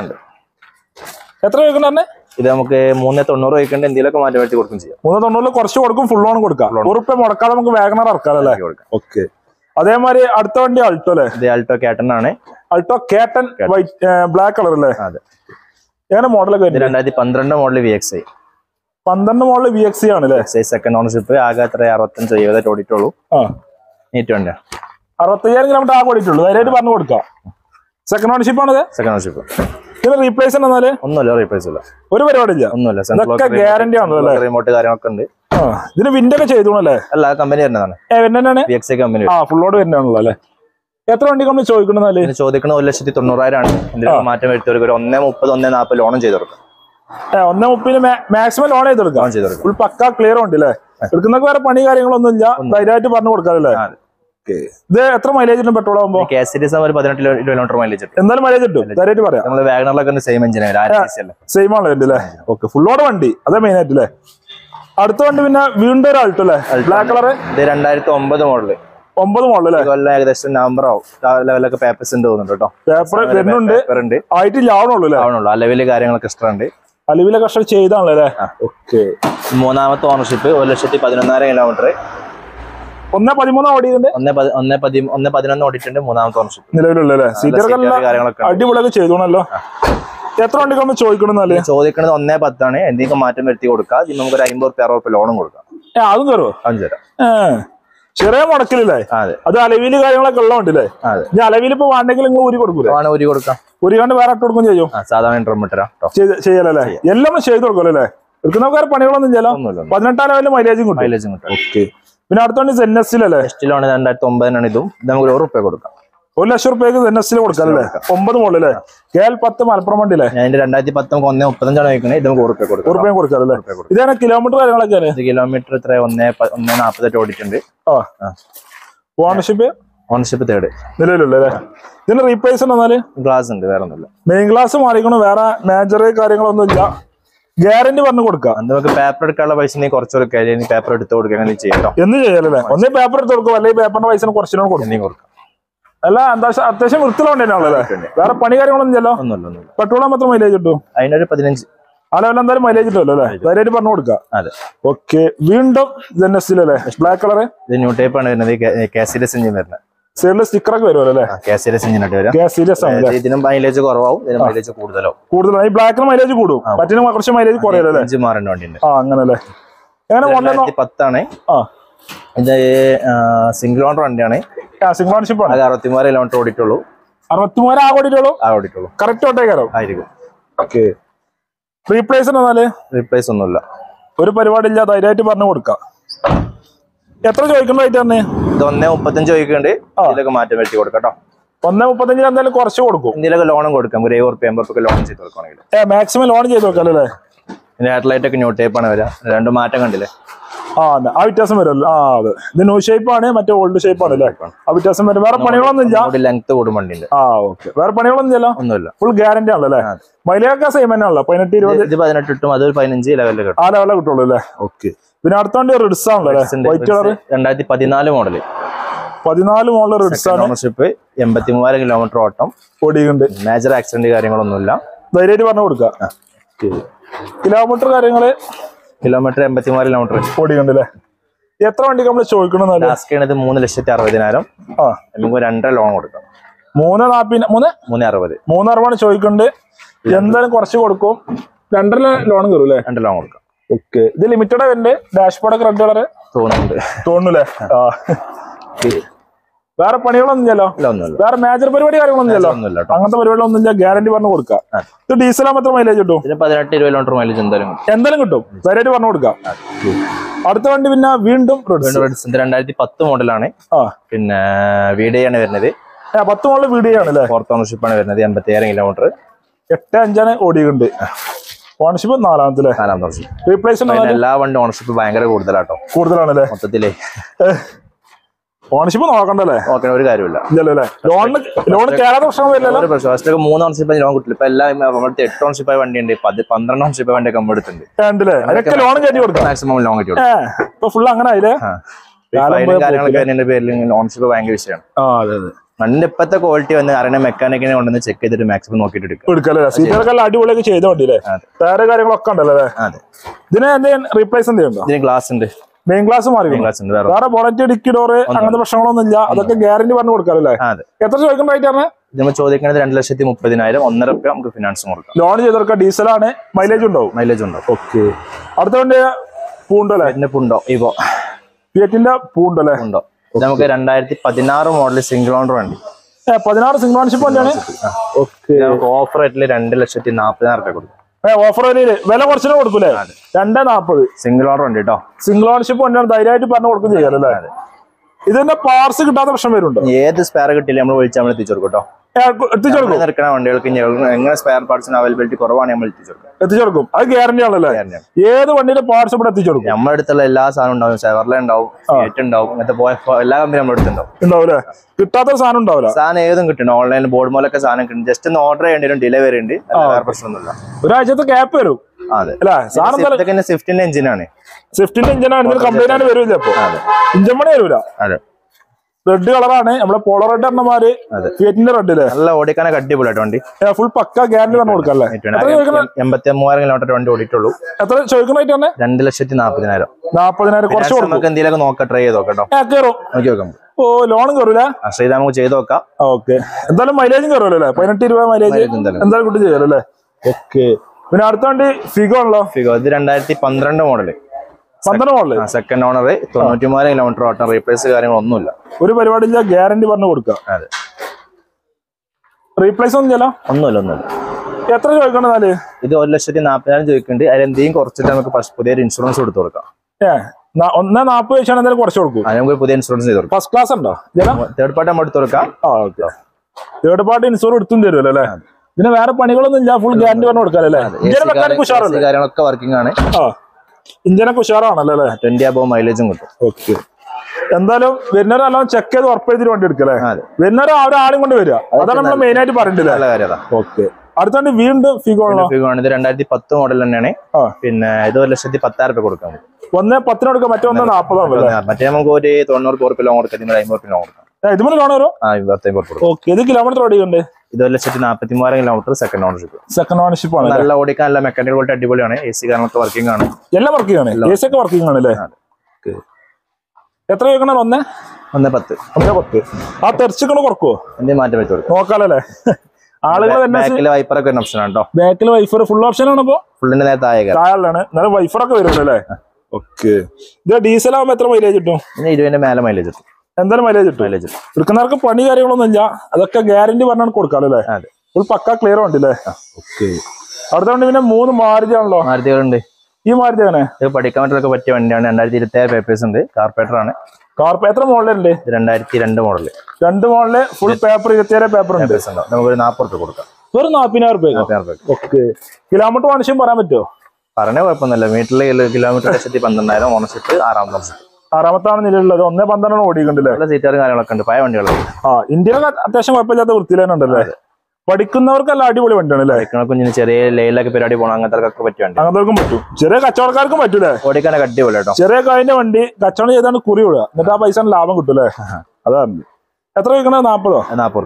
എത്ര ചോദിക്കണ്ടേ? ഇത് നമുക്ക് മൂന്നേ തൊണ്ണൂറ് വയ്ക്കേണ്ട എന്തെങ്കിലുമൊക്കെ മാറ്റി മാറ്റി കൊടുക്കും ചെയ്യാം. മൂന്നേ തൊണ്ണൂറിൽ കുറച്ച് കൊടുക്കും. ഫുൾ ഓൺ കൊടുക്കാം. ഉറുപ്പ് മുടക്കാതെ നമുക്ക് വാഗണർ ഇറക്കാമല്ലേ? ഓക്കെ. അതേമാതിരി അടുത്ത വണ്ടി അൾട്ടോ അല്ലേ? ഇത് അൾട്ടോ കേട്ടൺ ആണ്. Alto K ten white black colour അല്ലേ? അതെ. ഏതാണ് മോഡലൊക്കെ? രണ്ടായിരത്തി പന്ത്രണ്ട് മോഡൽ വി എക്സ് ഐ. പന്ത്രണ്ട് മോഡൽ വി എക്സ് സി ആണല്ലേ? Second ownership. ആകെ എത്ര അറുപത്തഞ്ച് എഴുപതായിട്ട് ഓടിയിട്ടുള്ളൂ. ആ നീറ്റ് വണ്ടിയാ. അറുപത്തയ്യായിരം കിലോമീറ്റർ ആകെ ഓടിയിട്ടുള്ളൂ. ധൈര്യമായിട്ട് പറഞ്ഞു കൊടുക്കാം. സെക്കൻഡ് ഓണർഷിപ്പ് ആണത്? Second ownership. ഇതിന് റീപ്ലേസ് ഉണ്ടെന്നാല്? ഒന്നുമില്ല. റീപ്ലേസ് ഇല്ല. ഒരു പരിപാടി ഇല്ല. ഒന്നുമില്ല. ഇതൊക്കെ ഗ്യാരണ്ടി ആണല്ലോ? റിമോട്ട് കാര്യങ്ങളൊക്കെ ഉണ്ട്. ഇതിന് വിൻഡ് ഒക്കെ ചെയ്തോളല്ലേ? അല്ല, കമ്പനി വരുന്നതാണ്. കമ്പനി. ആ ഫുൾ ഓട് വരുന്നതാണല്ലോ അല്ലേ? എത്ര വണ്ടി നമ്മൾ ചോദിക്കണമെന്നാല്? ചോദിക്കണ ഒരു ലക്ഷത്തി തൊണ്ണൂറായിരം ആണ്. എന്തെങ്കിലും മാറ്റം വരുത്തിയവർക്ക് ഒരു ഒന്നേ മുപ്പത് ഒന്നേ നാപ്പത് ലോണും ചെയ്ത് കൊടുക്കാം. ഒന്നേ മുപ്പതിന് മാക്സിമം ലോൺ ചെയ്ത് കൊടുക്കാം. ഫുൾ പക്കാ ക്ലിയർ ഉണ്ട് അല്ലേ? എടുക്കുന്നൊക്കെ വേറെ പണി കാര്യങ്ങളൊന്നും ഇല്ല. ധൈര്യമായിട്ട് പറഞ്ഞു കൊടുക്കാറല്ലേ? ഇത് എത്ര മൈലേജ് കിട്ടും പെട്രോൾ ആകുമ്പോൾ? പതിനെട്ട് കിലോമീറ്റർ മൈലേജ് കിട്ടും. എന്തായാലും മൈലേജ് കിട്ടും. ധൈര്യമായിട്ട് പറയാം. നമ്മള് വാഗണറിലൊക്കെ സെയിം എഞ്ചിൻ സെയിം ആണ് അല്ലേ? ഓക്കെ. ഫുള്ളോട് വണ്ടി അതെ മെയിൻ ആയിട്ട് അല്ലേ? അടുത്ത വണ്ടി പിന്നെ വീണ്ടും ഒരു ആൾട്ടോ അല്ലേ? Black colour. ഇത് രണ്ടായിരത്തി ഒമ്പത് മോഡല്. ഒമ്പത് മോഡൽ അല്ലേ? ഏകദേശം നമ്പർ ആവും. ലെവലൊക്കെ പേപ്പേഴ്സ് ഉണ്ട് തോന്നുന്നുണ്ട് കേട്ടോ. പേപ്പർ വരുന്നുണ്ട്. ആയിട്ടില്ല. ആവണുള്ളൂ. ആവണുള്ളൂ. ലെവല് കാര്യങ്ങളൊക്കെ എക്സ്ട്രാ ഉണ്ട്. അലവിലെ കഷ്ടം ചെയ്താണല്ലേ? ഓക്കെ. മൂന്നാമത്തെ ഓണർഷിപ്പ്. ഒരു ലക്ഷത്തി പതിനൊന്നായിരം കിലോമീറ്റർ. ഒന്നേ പതിമൂന്ന് ഓടിയിട്ടുണ്ട്. ഒന്നേ പതിനൊന്ന് ഓടിയിട്ടുണ്ട്. മൂന്നാമത്തെ ഓണർഷിപ്പ് നിലവിലുള്ളല്ലേ? സീറ്റുകളൊക്കെ അടിപൊളിയൊക്കെ ചെയ്തോണല്ലോ. എത്ര വണ്ടിക്ക് നമ്മൾ ചോദിക്കണമെന്നല്ലേ? ചോദിക്കുന്നത് ഒന്നേ പത്താണ്. എന്തെങ്കിലും മാറ്റം വരുത്തി കൊടുക്കാം. നമുക്ക് ഒരു അമ്പത് റുപ്യ അറുപത് റുപ്യ ലോണും കൊടുക്കാം. അതും കയറുമോ? അഞ്ചു തരാം. ചെറിയ മുടക്കില്ലേ? അത് അലവില് കാര്യങ്ങളൊക്കെ ഉള്ളതുകൊണ്ടല്ലേ? ഈ അലവിൽ ഇപ്പൊ വേണ്ടെങ്കിൽ നിങ്ങൾ ഊരി കൊടുക്കൂലേ? ഊരി കൊടുക്കാം. ഊരിക്കാണ്ട് വേറെ ഇട്ട് കൊടുക്കും ചെയ്യും. സാധാരണ ചെയ്യലല്ലേ? എല്ലാം ചെയ്ത് കൊടുക്കുമല്ലേ? എടുക്കുന്ന വേറെ പണികളൊന്നും ചെയ്യാലോ? പതിനെട്ടാം ലെവലിൽ മൈലേജും കിട്ടും. മൈലേജും കിട്ടും. ഓക്കെ. പിന്നെ അടുത്തോണ്ട് സെന്നസിലല്ലേ? നെസ്റ്റിലാണ്. രണ്ടായിരത്തി ഒമ്പതിനാണ് ഇതും. നമുക്ക് ഒരു റുപ്യ കൊടുക്കാം. ഒരു ലക്ഷം റുപ്യക്ക് സെന്നസിൽ കൊടുക്കാല്ലേ? ഒമ്പത് മോഡലല്ലേ? കെ എൽ പത്ത് മലപ്പുറം വണ്ടിയില്ലേ? അതിന്റെ രണ്ടായിരത്തി പത്ത് നമുക്ക് ഒന്നേ മുപ്പത്തഞ്ചാണ് വയ്ക്കുന്നത്. ഇത് നമുക്ക് ഉറുപ്പ്യ കൊടുക്കാം. ഉറുപ്പ്യം കൊടുക്കാല്ലേ? ഇതാണ് കിലോമീറ്റർ കാര്യങ്ങളൊക്കെ? കിലോമീറ്റർ ഇത്ര ഒന്നേ ഒന്നേ നാപ്പത്തെട്ട് ഓടിയിട്ടുണ്ട്. ഓണർഷിപ്പ്? ഓണർഷിപ്പ് തേർഡ് നിലവിലുള്ളല്ലേ? ഇതിന് റീപ്ലേസ് ഉണ്ടെന്നാല്? ഗ്ലാസ് ഉണ്ട്. വേറെ ഒന്നുമില്ല. മെയിൻ ഗ്ലാസ് മാറിക്കണോ? വേറെ മേജർ കാര്യങ്ങളൊന്നും ഇല്ല. ഗ്യാരണ്ടി പറഞ്ഞു കൊടുക്കാം. നമുക്ക് പേപ്പർ എടുക്കാനുള്ള പൈസ കുറച്ച് കൊടുക്കാം. പേപ്പർ എടുത്ത് കൊടുക്കുക ചെയ്യാം. എന്ന് ചെയ്യാലല്ലേ? ഒന്നേ പേപ്പർ എടുത്ത് കൊടുക്കും. അല്ലെങ്കിൽ പേപ്പറിന്റെ പൈസ കുറച്ചിനോട് കൊടുക്കും. അല്ല എന്താ അത്യാവശ്യം വൃത്തിയിലുണ്ടല്ലേ? വേറെ പണി കാര്യങ്ങളൊന്നും ചെല്ലോ. പെട്രോൾ മാത്രം മൈലേജ് കിട്ടും. അതിനൊരു പതിനഞ്ച് ആ ലെവലിൽ എന്തായാലും മൈലേജ് കിട്ടുമല്ലോ അല്ലേ? ധൈര്യമായിട്ട് പറഞ്ഞു കൊടുക്കാം. ഓക്കെ, വീണ്ടും അല്ലേ ബ്ലാക്ക് കളറ് ന്യൂ ടൈപ്പ് ആണ് വരുന്നത്. കാസിലസ് എഞ്ചിൻ വരുന്നത്. സൈഡിൽ സ്റ്റിക്കർ ഒക്കെ വരുമല്ലോ അല്ലേ? കാസിലസ് എഞ്ചിനായിട്ട് വരും. കാസിലസ് ആണ്. ഇതിനും മൈലേജ് കുറവാവും, ഇതിനും മൈലേജ് കൂടുതലാവും. കൂടുതലാണ്. ഈ ബ്ലാക്കിന് മൈലേജ് കൂടും, മറ്റിനും കുറച്ച് മൈലേജ് കുറയല്ലോ അല്ലേ? അഞ്ച് മാറേണ്ട വണ്ടിയുണ്ട്. ആ അങ്ങനെ അല്ലേ? എങ്ങനെ പത്താണ്. ഇത് സിംഗിൾ ഓണർ വണ്ടിയാണ്. സിംഗിൾ ഓണർഷിപ്പ് ആണ്. അറുപത്തിമൂവായിരം കിലോമീറ്റർ ഓടിയിട്ടുള്ളൂ. അറുപത്തിമൂവായിരം ആ ഓടിയിട്ടുള്ളൂ ആ ഓടിയിട്ടുള്ളൂ കറക്റ്റ് ഓട്ടേക്കാരോ? ആയിരിക്കും. ഓക്കെ, റീപ്ലേസ് എന്നാല് റീപ്ലേസ് ഒന്നുമില്ല, ഒരു പരിപാടി ഇല്ല, ധൈര്യമായിട്ട് പറഞ്ഞു കൊടുക്കാം. എത്ര ചോദിക്കുന്ന റേറ്റ് തന്നെ? ഇത് ഒന്നേ മുപ്പത്തഞ്ച് ചോദിക്കുന്നുണ്ട്. ഇതിലൊക്കെ മാറ്റം വരുത്തി കൊടുക്കാം കേട്ടോ. ഒന്നേ മുപ്പത്തഞ്ചിന് എന്തായാലും കുറച്ച് കൊടുക്കും. ഇതിലൊക്കെ ലോണും കൊടുക്കാം. ഒരു എഴുപത് റുപ്യ എൺപത് ലോൺ ചെയ്ത് കൊടുക്കുകയാണെങ്കിൽ മാക്സിമം ലോൺ ചെയ്ത് കൊടുക്കാം അല്ലേ? ഹെഡ്ലൈറ്റ് ഒക്കെ ന്യൂ ടൈപ്പ് ആണ് വരിക. രണ്ട് മാറ്റം കണ്ടില്ലേ? ആ ആ വ്യത്യാസം വരുമല്ലോ. ആ അതെ, ഇത് ന്യൂ ഷേപ്പ് ആണ്, മറ്റേ ഓൾഡ് ഷേപ്പ് ആണ് അല്ലേ? ആ വ്യത്യാസം വരും. വേറെ പണികളൊന്നും ഇല്ല. ലെങ്ത് കൂടും വണ്ടിന്റെ. ആ ഓക്കെ, വേറെ പണികളൊന്നും ഇല്ല. ഒന്നുമില്ല, ഫുൾ ഗ്യാരണ്ടി ആണല്ലോ അല്ലേ? മൈലേജ് സെയിം തന്നെ ആണല്ലോ, പതിനെട്ട് ഇരുപത്. ഇത് പതിനെട്ട് കിട്ടും, അതൊരു പതിനഞ്ച് ലെവലിൽ കിട്ടും. ആ ലെവലിൽ കിട്ടുള്ളൂ അല്ലേ? ഓക്കെ. പിന്നെ അടുത്ത വണ്ടി റിഡ്സ് ആണല്ലോ, വൈറ്റ് കളർ. രണ്ടായിരത്തി പതിനാല് മോഡല്. പതിനാല് മോഡൽ റിഡ്സ് ആണ്. ഓണർഷിപ്പ് എൺപത്തി മൂവായിരം കിലോമീറ്റർ ഓട്ടം ഓടിയുണ്ട്. മേജർ ആക്സിഡന്റ് കാര്യങ്ങളൊന്നുമില്ല. ധൈര്യമായിട്ട് പറഞ്ഞു കൊടുക്കാം. കിലോമീറ്റർ കാര്യങ്ങള് കിലോമീറ്റർ എൺപത്തി മൂവായിരം കിലോമീറ്റർ ഓടിയുണ്ട് അല്ലേ? എത്ര വണ്ടി നമ്മൾ ചോദിക്കണമെന്നല്ലേ? ലാസ്റ്റ് ചെയ്യണത് മൂന്ന് ലക്ഷത്തി അറുപതിനായിരം. ആ നമുക്ക് രണ്ടര ലോൺ കൊടുക്കാം. മൂന്ന് നാപ്പി മൂന്ന് മൂന്ന് അറുപത് മൂന്ന് അറുപതാണ് ചോദിക്കുന്നുണ്ട്. എന്തായാലും കുറച്ച് കൊടുക്കും. രണ്ടര ലോൺ കയറും അല്ലേ? രണ്ട് ലോൺ കൊടുക്കാം. ഓക്കെ, ഇത് ലിമിറ്റഡ് വരുന്നുണ്ട്. ഡാഷ്ബോർഡ് ഒക്കെ റെഡ് കളറ് തോന്നുന്നുണ്ട് തോന്നുന്നല്ലേ? ആ വേറെ പണികളൊന്നും ഇല്ലല്ലോ? വേറെ മേജർ പരിപാടി കാര്യങ്ങളൊന്നും ഇല്ലല്ലോ? അങ്ങനത്തെ പരിപാടികളൊന്നും ഇല്ല. ഗ്യാരണ്ടി പറഞ്ഞു കൊടുക്കാം. ഇത് ഡീസലാകുമ്പോൾ എത്ര മൈലേജ് കിട്ടും? പതിനെട്ട് ഇരുപത് കിലോമീറ്റർ മൈലേജ് എന്തായാലും എന്തായാലും കിട്ടും. ധൈര്യമായിട്ട് പറഞ്ഞു കൊടുക്കാം. അടുത്ത വണ്ടി പിന്നെ വീണ്ടും രണ്ടായിരത്തി പത്ത് മോഡലാണ്. പിന്നെ വീഡിയോ ആണ് വരുന്നത്. പത്ത് മോഡൽ വീഡിയോ ആണ് അല്ലേ? ഫോർത്ത് ഓണർഷിപ്പ് ആണ് വരുന്നത്. എൺപത്തി ഏഴായിരം കിലോമീറ്റർ. എട്ട് അഞ്ചാണ് ഓടിയുണ്ട്. ഓണർഷിപ്പ് നാലാമത്തിലെ നാലാമത്തെ ഓണർഷിപ്പ്. റീപ്ലേസ്മെന്റ് എല്ലാ വണ്ടി ഓണർഷിപ്പ് ഭയങ്കര കൂടുതലാട്ടോ. കൂടുതലാണല്ലേ മൊത്തത്തിലേ? ഓണർഷിപ്പ് നോക്കണ്ടല്ലേ? നോക്കണ ഒരു കാര്യമില്ല. ലോൺ ലോൺ കേറാത്ത പ്രശ്നം വരില്ലല്ലോ. ഫസ്റ്റ് മൂന്ന് ഓണർഷിപ്പ് ലോൺ കിട്ടില്ല. ഇപ്പൊ എല്ലാം നമ്മുടെ എട്ട് ഓണർഷിപ്പ് വണ്ടി ഉണ്ട്, പന്ത്രണ്ട് ഓണർഷിപ്പ് വണ്ടി ഒക്കെ എടുത്തിട്ടുണ്ട്. അതൊക്കെ ലോൺ കയറ്റി കൊടുക്കാം. മാക്സിമം ലോൺ കയറ്റി കൊടുക്കാം. ഇപ്പൊ ഫുൾ അങ്ങനെ ആയില്ലേ? കാര്യങ്ങളൊക്കെ ഓണർഷിപ്പ് ഭയങ്കര വിഷയമാണ്. വണ്ടിന്റെ ഇപ്പത്തെ ക്വാളിറ്റി വന്ന് അറിയണ മെക്കാനിക്കിനെ കൊണ്ടുവന്ന് ചെക്ക് ചെയ്തിട്ട് മാക്സിമം നോക്കിയിട്ട് എടുക്കാം. സീറ്റുകളൊക്കെ അടിപൊളിയൊക്കെ ചെയ്ത വണ്ടിയില്ലേ? വേറെ കാര്യങ്ങളൊക്കെ ഉണ്ടല്ലോ. ഇതിന് എന്തെങ്കിലും റീപ്ലേസ് എന്തെയുണ്ടോ? ഇതിന് ഗ്ലാസ് ഉണ്ട്. മെയിൻ ക്ലാസ് മാറി. വേറെ ബോണറ്റ് ഡിക്കി ഡോറ് അങ്ങനത്തെ പ്രശ്നങ്ങളൊന്നും ഇല്ല. അതൊക്കെ ഗ്യാരണ്ടി പറഞ്ഞു കൊടുക്കാറല്ലേ? എത്ര ചോദിക്കുന്ന റേറ്റ് ആണ്? നമ്മൾ ചോദിക്കുന്നത് രണ്ട് ലക്ഷത്തി മുപ്പതിനായിരം. ഒന്നര റുപ്യ നമുക്ക് ഫിനാൻസ് കൊടുക്കാം. ലോൺ ചെയ്തെടുക്കാം. ഡീസലാണ്. മൈലേജ് ഉണ്ടാവും. മൈലേജ് ഉണ്ടാവും. ഓക്കെ. അടുത്ത വണ്ടി പൂണ്ടോ അല്ലേ? പൂണ്ടോ ഇവോ ഫിയറ്റിന്റെ പൂണ്ടോ അല്ലേ? ഉണ്ടോ? നമുക്ക് രണ്ടായിരത്തി പതിനാറ് മോഡൽ സിംഗിൾ ഓണർ വണ്ടി. പതിനാറ് സിംഗിൾ ഓണർഷിപ്പ് വണ്ടിയാണ്. നമുക്ക് ഓഫർ റേറ്റില് രണ്ട് ലക്ഷത്തി നാപ്പതിനായിരം രൂപ കൊടുക്കും. ഓഫർ വില കുറച്ചിട്ട് കൊടുക്കൂലേ? രണ്ടേ നാപ്പത്. സിംഗിൾ ഓണർ ഉണ്ട് കേട്ടോ. സിംഗിൾ ഓണർഷിപ്പ് വണ്ടിയാണ്. ധൈര്യമായിട്ട് പറഞ്ഞു കൊടുക്കും ചെയ്യാലല്ലേ? ഇതിന്റെ പാർട്സ് കിട്ടാത്ത പ്രശ്നം വരുന്നുണ്ടോ? ഏത് സ്പെയർ കിട്ടില്ല നമ്മൾ വിളിച്ചാൽ നമ്മൾ എത്തിച്ചു കൊടുക്കും കേട്ടോ. എത്തിച്ചെടുക്കും. നിൽക്കുന്ന വണ്ടികൾക്ക് എങ്ങനെ സ്പെയർ പാർട്സിന് അവൈലബിലിറ്റി കുറവാണ് നമ്മൾ എത്തിച്ചെടുക്കും. എത്തിച്ചെടുക്കും. അത് ഗ്യാരണ്ടി ആണല്ലേ? ഏത് വണ്ടിയുടെ പാർട്സ് ഇവിടെ എത്തിച്ചെടുക്കും. നമ്മുടെ അടുത്തുള്ള എല്ലാ സാധനവും ഉണ്ടാവും. ഷെവർലെ ഉണ്ടാവും, ഫിയറ്റ് ഉണ്ടാവും, അങ്ങനത്തെ പോയ എല്ലാ കമ്പനി നമ്മുടെ അടുത്തുണ്ടാവും. ഉണ്ടാവില്ലേ? കിട്ടാത്ത സാധനം ഉണ്ടാവില്ല. സാധനം ഏതും കിട്ടണം. ഓൺലൈനിൽ ബോർഡ് മോലൊക്കെ സാധനം കിട്ടും. ജസ്റ്റ് ഒന്ന് ഓർഡർ ചെയ്യേണ്ടി വരും. ഡിലേ വരുന്നുണ്ട്. വേറെ പ്രശ്നമൊന്നുമില്ല. ഒരാഴ്ചത്തെ ഗ്യാപ്പ് വരും. അതെ അല്ലേ? സ്വിഫ്റ്റിന്റെ എഞ്ചിനാണ്. സ്വിഫ്റ്റിന്റെ എഞ്ചിനാണ്. കംപ്ലൈന്റ് ആണ് വരില്ല. അപ്പൊ ഇഞ്ചൻ പണി വരൂല. അതെ. റെഡ് കളറാണ്. നമ്മളെ പോളോ റെഡ് എണ്ണമാര് ഫിയറ്റിന്റെ റെഡ് അല്ലേ? നല്ല ഓടിക്കാനൊക്കെ അടിപൊളിയായിട്ട് വണ്ടി. ഫുൾ പക്ക ഗ്യാരണ്ടി പറഞ്ഞു കൊടുക്കല്ലേ? എൺപത്തി മൂവായിരം കിലോമീറ്റർ വണ്ടി ഓടിയിട്ടുള്ളൂ. എത്ര ചോദിക്കുന്ന? രണ്ട് ലക്ഷത്തി നാപ്പതിനായിരം. നാപ്പതിനായിരം കുറച്ച് നമുക്ക് എന്തെങ്കിലും നോക്കാം. ട്രൈ ചെയ്ത് നോക്കട്ടോ. നോക്കി നോക്കാം. ഓ ലോണും കയറൂല. അശ്രയി നമുക്ക് ചെയ്ത് നോക്കാം. ഓക്കെ. എന്തായാലും മൈലേജും കയറുമല്ലോ? പതിനെട്ട് ഇരുപത് മൈലേജ് എന്തായാലും കൂട്ടി ചെയ്യാലോ? ഓക്കെ. പിന്നെ അടുത്ത വണ്ടി ഫിഗോ ആണല്ലോ. ഫിഗോ ഇത് രണ്ടായിരത്തി പന്ത്രണ്ട് മോഡല്. പന്ത്രണ്ട് മോഡല്. Second owner. തൊണ്ണൂറ്റി മൂവായിരം കിലോമീറ്റർ ഓട്ടം. റീപ്ലേസ് കാര്യങ്ങളൊന്നുമില്ല. ഒരു പരിപാടി ഇല്ല. ഗ്യാരണ്ടി പറഞ്ഞു കൊടുക്കാം. അതെ. റീപ്ലേസ് ഒന്നും ചെയ്യലോ? ഒന്നുമില്ല. ഒന്നുമില്ല. എത്ര ചോദിക്കണെന്നാല്? ഇത് ഒരു ലക്ഷത്തി നാപ്പതിനായിരം ചോദിക്കുന്നുണ്ട്. അതിൽ എന്തെങ്കിലും കുറച്ചിട്ട് നമുക്ക് പുതിയൊരു ഇൻഷുറൻസ് കൊടുത്തു കൊടുക്കാം. ഏഹ് ഒന്നേ നാപ്പത് വെച്ചാൽ എന്തായാലും കുറച്ച് കൊടുക്കും. നമുക്ക് പുതിയ ഇൻഷുറൻസ് ചെയ്ത് കൊടുക്കാം. ഫസ്റ്റ് ക്ലാസ് ഉണ്ടോ? തേർഡ് പാർട്ടി നമ്മൾ എടുത്തു കൊടുക്കാം. ആ ഓക്കെ. തേർഡ് പാർട്ടി ഇൻഷുർ എടുത്തും തരുമല്ലോ അല്ലേ? ഇതിന് വേറെ പണികളൊന്നും ഇല്ല. ഫുൾ ഗ്യാരണ്ടി പറഞ്ഞു കൊടുക്കാല്ലേ? കാര്യങ്ങളൊക്കെ വർക്കിംഗ് ആണ്. ആ ഇഞ്ചനൊക്കെ ഉഷാറാണല്ലോ അല്ലേ? ട്വന്റി അബോ മൈലേജും കിട്ടും. ഓക്കെ. എന്തായാലും വരുന്നവരെല്ലാം ചെക്ക് ചെയ്ത് ഉറപ്പ് ചെയ്തിട്ട് വണ്ടി എടുക്കല്ലേ? വരുന്നവരെ ഒരാളും കൊണ്ട് വരിക. അതാണ് നമ്മൾ മെയിൻ ആയിട്ട് പറഞ്ഞിട്ടില്ല. ഓക്കെ. അടുത്ത വീണ്ടും ഫിഗോ ഫിഗോ ആണ്. ഇത് രണ്ടായിരത്തി പത്ത് മോഡൽ തന്നെയാണ്. പിന്നെ ഇത് ഒരു ലക്ഷത്തി പത്തായിരം രൂപ കൊടുക്കാം. ഒന്നേ പത്തിന് കൊടുക്കാം. മറ്റേ ഒന്ന് നാപ്പതാണ്. മറ്റേ നമുക്ക് ഒരു തൊണ്ണൂറ് റുപ്യ ലോൺ കൊടുക്കാം. അമ്പത് റുപ്യ ലോൺ കൊടുക്കാം. ഇതിന് ലോൺ വരും. ഓക്കെ, ഇത് കിലോമീറ്റർ ഓടിക്കുന്നുണ്ട്. ഇത് ഒരു ലക്ഷത്തി നാപ്പത്തി മൂവായിരം kilometre second ownership. Second ownership ആണ്. നല്ല ഓടിക്കാൻ നല്ല മെക്കാനിക്കൽ ക്വാളിറ്റി അടിപൊളിയാണ്. എ സി കാര്യങ്ങളൊക്കെ വർക്കിംഗ് ആണ്. എല്ലാം വർക്കിംഗ് ആണ്. എ സി ഒക്കെ വർക്കിംഗ് ആണ് അല്ലേ? എത്ര ചോദിക്കണം? ഒന്ന് ഒന്ന് പത്ത് ഒന്നേ പത്ത്. ആ തെറിച്ചിക്കണ് കുറക്കുവോ? എന്റെ മാറ്റം വെച്ചു നോക്കാലല്ലേ? ആളുകൾ വൈപ്പറൊക്കെ ഓപ്ഷൻ ആണ്. ബാക്കിൽ വൈഫർ ഫുൾ ഓപ്ഷൻ ആണ്. ഇപ്പൊ ഫുള്ളിന്റെ നേരത്തെ താഴെയാണ്. എന്നാലും വൈഫറൊക്കെ വരുമല്ലോ അല്ലേ? ഓക്കെ. ഇത് ഡീസൽ ആകുമ്പോ എത്ര മൈലേജ് കിട്ടും? ഇരുപതിന്റെ മേലെ മൈലേജ് കിട്ടും. എന്തായാലും മൈലേജ് കിട്ടും. മൈലേജ് എടുക്കുന്നവർക്ക് പണി കാര്യങ്ങളൊന്നും ഇല്ല. അതൊക്കെ ഗ്യാരണ്ടി പറഞ്ഞാണ് കൊടുക്കാമല്ലോ അല്ലേ? ഫുൾ പക്ക ക്ലിയർ ഉണ്ടല്ലേ? ഓക്കെ. അവിടുത്തെ വണ്ടി പിന്നെ മൂന്ന് മാരുതി ആണല്ലോ. മാരുതികളുണ്ട്. ഈ മാരുതി അങ്ങനെ പഠിക്കാൻ പറ്റുന്നൊക്കെ പറ്റിയ വണ്ടിയാണ്. രണ്ടായിരത്തി ഇരുപത്തി ഏഴ് പേപ്പേഴ്സ് ഉണ്ട്. കാർപ്പറേറ്റർ ആണ്. കാർപ്പ എത്ര മോഡലുണ്ട്? രണ്ടായിരത്തി രണ്ട് മോഡല്. രണ്ട് മോഡല് ഫുൾ പേപ്പർ ഇരുപത്തിയേഴ് പേപ്പർ ഉണ്ട്. നമുക്കൊരു നാപ്പത് രൂപ കൊടുക്കാം. വെറും നാപ്പതിനായിരം രൂപ. ഓക്കെ. കിലോമീറ്റർ വാണിഷ്യം പറയാൻ പറ്റുമോ? പറഞ്ഞ കുഴപ്പമൊന്നുമില്ല. മീറ്ററിൽ കിലോമീറ്റർ ലക്ഷത്തി പന്ത്രണ്ടായിരം. ഓണർഷിപ്പ് ആറാമത്തെ വർഷം. ആറാമത്താണ് നിലവിലുള്ളത്. ഒന്നേ പന്ത്രണ്ടാണ് ഓടിക്കണ്ടല്ലേ? സീറ്റുകാരും കാര്യങ്ങളൊക്കെ ഉണ്ട്. പഴയ വണ്ടികളൊക്കെ. ആ, ഇന്ത്യയിലൊക്കെ അത്യാവശ്യം കുഴപ്പമില്ലാത്ത വൃത്തിയിലുണ്ടല്ലേ? പഠിക്കുന്നവർക്കല്ല അടിപൊളി വണ്ടിയാണ് അല്ലേ? കുഞ്ഞിന് ചെറിയ ലൈലൊക്കെ പരിപാടി പോകണം. അങ്ങനത്തെ പറ്റിയ വണ്ടി. അങ്ങനത്തെ പറ്റും. ചെറിയ കച്ചവടക്കാർക്കും പറ്റൂലേ? ഓടിക്കാനൊക്കെ അടിപൊളി കേട്ടോ. ചെറിയ കായിന്റെ വണ്ടി കച്ചവടം ചെയ്താണ് കുറി വിടുക. എന്നിട്ട് ആ പൈസ ലാഭം കിട്ടൂലേ? അതാണ്. എത്ര ചോദിക്കണേ? നാപ്പതോ? നാപ്പത്